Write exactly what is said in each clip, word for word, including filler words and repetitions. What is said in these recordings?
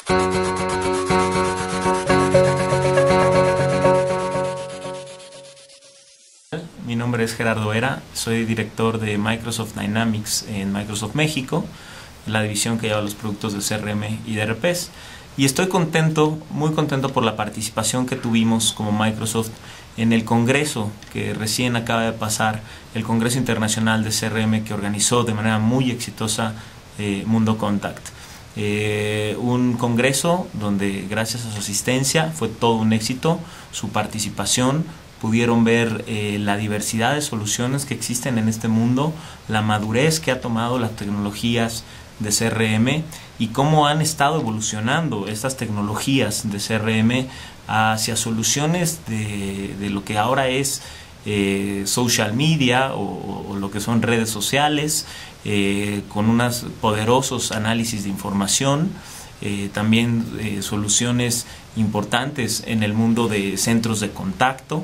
Mi nombre es Gerardo Era, soy director de Microsoft Dynamics en Microsoft México, la división que lleva los productos de C R M y de E R Ps. Y estoy contento, muy contento por la participación que tuvimos como Microsoft en el congreso que recién acaba de pasar, el Congreso Internacional de C R M que organizó de manera muy exitosa eh, Mundo Contact. Eh, un congreso donde gracias a su asistencia fue todo un éxito, su participación, pudieron ver eh, la diversidad de soluciones que existen en este mundo, la madurez que ha tomado las tecnologías de C R M y cómo han estado evolucionando estas tecnologías de C R M hacia soluciones de, de lo que ahora es eh, social media o, o lo que son redes sociales, eh, con unos poderosos análisis de información, eh, también eh, soluciones importantes en el mundo de centros de contacto.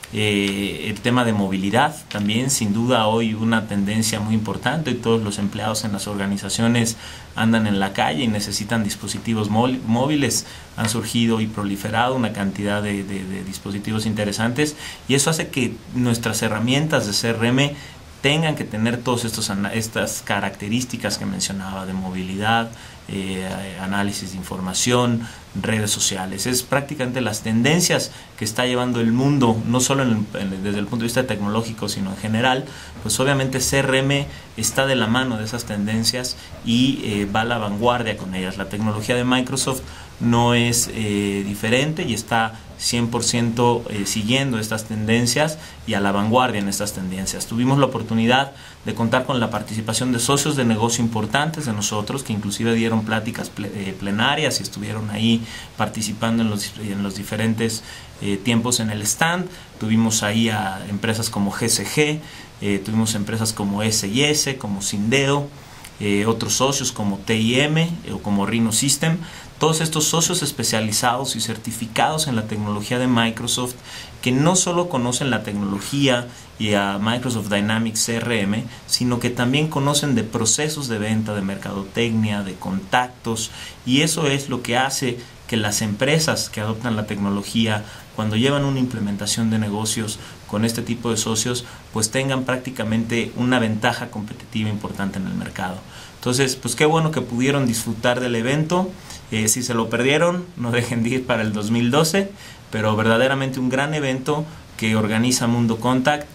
Eh, el tema de movilidad también, sin duda hoy una tendencia muy importante. Todos los empleados en las organizaciones andan en la calle y necesitan dispositivos móviles. Han surgido y proliferado una cantidad de, de, de dispositivos interesantes y eso hace que nuestras herramientas de C R M tengan que tener todas estas características que mencionaba de movilidad, eh, análisis de información, redes sociales. Es prácticamente las tendencias que está llevando el mundo, no solo en el, en, desde el punto de vista tecnológico, sino en general. Pues obviamente C R M está de la mano de esas tendencias y eh, va a la vanguardia con ellas. La tecnología de Microsoft no es eh, diferente y está cien por ciento eh, siguiendo estas tendencias y a la vanguardia en estas tendencias. Tuvimos la oportunidad de contar con la participación de socios de negocio importantes de nosotros, que inclusive dieron pláticas ple eh, plenarias y estuvieron ahí participando en los, en los diferentes eh, tiempos en el stand. Tuvimos ahí a empresas como G C G, eh, tuvimos empresas como S I S, como Syndeo, Eh, otros socios como T I M eh, o como Rhino System. Todos estos socios especializados y certificados en la tecnología de Microsoft, que no solo conocen la tecnología y a Microsoft Dynamics C R M, sino que también conocen de procesos de venta, de mercadotecnia, de contactos, y eso es lo que hace que las empresas que adoptan la tecnología, cuando llevan una implementación de negocios con este tipo de socios, pues tengan prácticamente una ventaja competitiva importante en el mercado. Entonces, pues qué bueno que pudieron disfrutar del evento. Eh, si se lo perdieron, no dejen de ir para el dos mil doce, pero verdaderamente un gran evento que organiza Mundo Contact.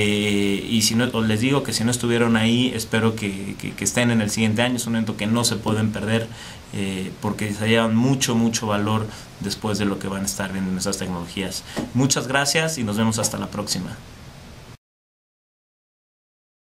Eh, y si no, os les digo que si no estuvieron ahí, espero que, que, que estén en el siguiente año. Es un evento que no se pueden perder, eh, porque se llevan mucho, mucho valor después de lo que van a estar viendo en esas tecnologías. Muchas gracias y nos vemos hasta la próxima.